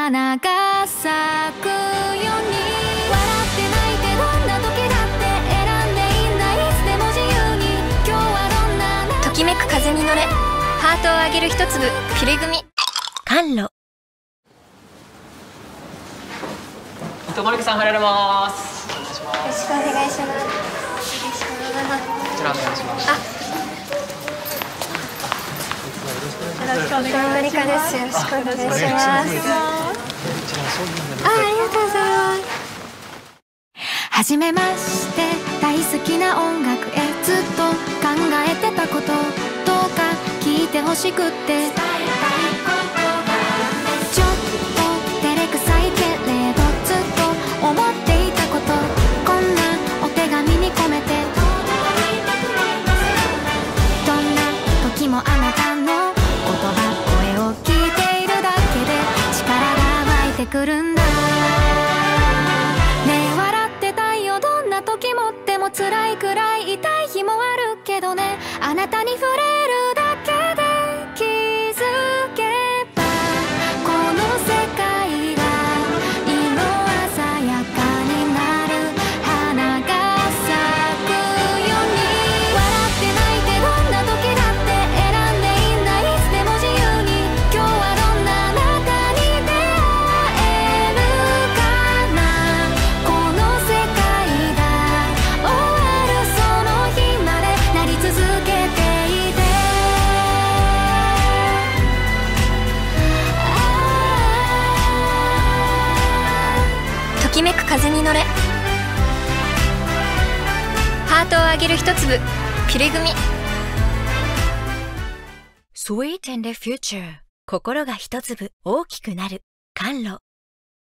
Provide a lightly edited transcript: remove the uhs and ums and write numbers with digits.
花が咲くように、笑って泣いてどんな時だって選んでいいんだ、いつでも自由に。今日はどんなときめく風に乗れ、ハートをあげる一粒ピュレグミ。甘露。 マリカさん入られます。 よろしくお願いします。 こちらお願いします。 よろしくお願いします。マリカです。よろしくお願いします。ありがとうございます。 はじめまして、大好きな音楽へずっと考えてたこと、どうか聞いてほしくって。ちょっと照れくさいけれどずっと思っていたこと、こんなお手紙に込めて。どんな時もあなたの言葉、声を聞いているだけで力が湧いてくるんだ。ねえ笑ってたいよ、どんな時も。でも辛いくらい痛い日もあるけどね、あなたに触れるだけで気づけば、この世界が色鮮やかになる。花が咲くように、笑って泣いてどんな時だって選んでいいんだ、いつでも自由に。今日はどんなあなたに出会えるかな。この世界が終わるその日までなり続けていて。 ときめく風に乗れ、ハートをあげる一粒ピュレグミ。 Sweet and Future 心が一粒大きくなる甘露。